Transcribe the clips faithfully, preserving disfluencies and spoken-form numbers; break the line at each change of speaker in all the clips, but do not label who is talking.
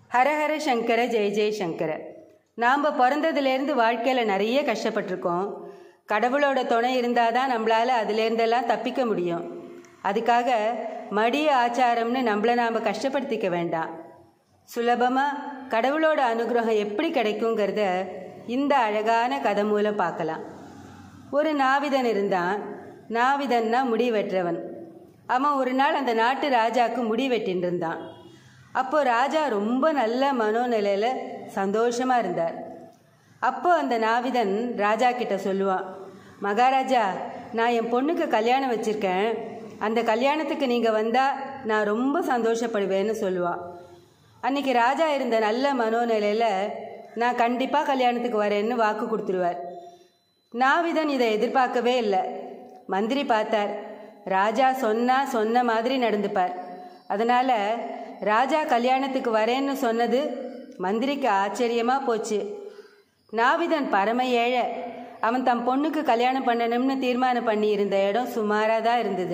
ஹரஹர சங்கர ஜெய ஜெய சங்கர. நாம் பிறந்ததுலேருந்து வாழ்க்கையில் நிறைய கஷ்டப்பட்டிருக்கோம். கடவுளோட துணை இருந்தால் தான் நம்மளால் அதுலேருந்தெல்லாம் தப்பிக்க முடியும். அதுக்காக மடிய ஆச்சாரம்னு நம்மளை நாம் கஷ்டப்படுத்திக்க வேண்டாம். சுலபமாக கடவுளோட அனுகிரகம் எப்படி கிடைக்குங்கிறத இந்த அழகான கதை மூலம் பார்க்கலாம். ஒரு நாவிதன் இருந்தான். நாவிதன்னா முடி வெட்டுறவன். அவன் ஒரு நாள் அந்த நாட்டு ராஜாவுக்கு முடி வெட்டின்னு இருந்தான். அப்போது ராஜா ரொம்ப நல்ல மனோநிலையில் சந்தோஷமாக இருந்தார். அப்போ அந்த நாவிதன் ராஜா கிட்ட சொல்லுவான், மகாராஜா, நான் என் பொண்ணுக்கு கல்யாணம் வச்சுருக்கேன். அந்த கல்யாணத்துக்கு நீங்கள் வந்தால் நான் ரொம்ப சந்தோஷப்படுவேன்னு சொல்லுவான். அன்றைக்கி ராஜா இருந்த நல்ல மனோநிலையில் நான் கண்டிப்பாக கல்யாணத்துக்கு வரேன்னு வாக்கு கொடுத்துருவார். நாவிதன் இதை எதிர்பார்க்கவே இல்லை. மந்திரி பார்த்தார், ராஜா சொன்னால் சொன்ன மாதிரி நடந்துப்பார். அதனால் ராஜா கல்யாணத்துக்கு வரேன்னு சொன்னது மந்திரிக்கு ஆச்சரியமாக போச்சு. நாவிதன் பரம ஏழை. அவன் தம் பொண்ணுக்கு கல்யாணம் பண்ணணும்னு தீர்மானம் பண்ணி இருந்த இடம் சுமாராக தான் இருந்தது.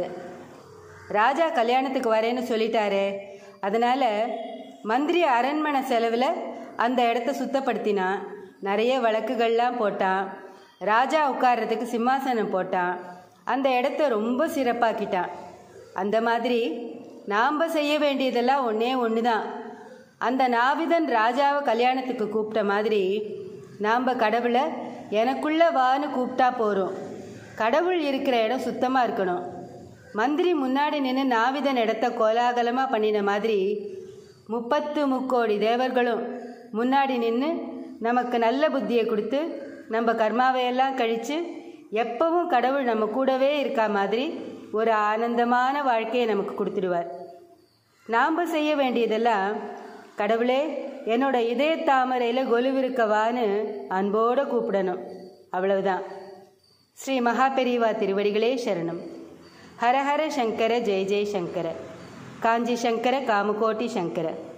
ராஜா கல்யாணத்துக்கு வரேன்னு சொல்லிட்டாரே, அதனால் மந்திரி அரண்மனை செலவில் அந்த இடத்த சுத்தப்படுத்தினான். நிறைய வழக்குகள்லாம் போட்டான். ராஜா உட்கார்றதுக்கு சிம்மாசனம் போட்டான். அந்த இடத்த ரொம்ப சிறப்பாக்கிட்டான். அந்த மாதிரி நாம் செய்ய வேண்டியதெல்லாம் ஒன்றே ஒன்று தான். அந்த நாவிதன் ராஜாவை கல்யாணத்துக்கு கூப்பிட்ட மாதிரி நாம் கடவுளை எனக்குள்ளே வான்னு கூப்பிட்டா போகிறோம். கடவுள் இருக்கிற இடம் சுத்தமாக இருக்கணும். மந்திரி முன்னாடி நின்று நாவிதன் இடத்த கோலாகலமாக பண்ணின மாதிரி முப்பத்து முக்கோடி தேவர்களும் முன்னாடி நின்று நமக்கு நல்ல புத்தியை கொடுத்து நம்ம கர்மாவையெல்லாம் கழித்து எப்பவும் கடவுள் நம்ம கூடவே இருக்கா மாதிரி ஒரு ஆனந்தமான வாழ்க்கையை நமக்கு கொடுத்துடுவார். நாம் செய்ய வேண்டியதெல்லாம், கடவுளே என்னோட இதய தாமரையில் கொலுவிருக்கவான்னு அன்போடு கூப்பிடணும். அவ்வளவுதான். ஸ்ரீ மகாபெரிவா திருவடிகளே சரணம். ஹரஹர சங்கர ஜெய ஜெய சங்கர. காஞ்சி சங்கர காமகோட்டி சங்கர.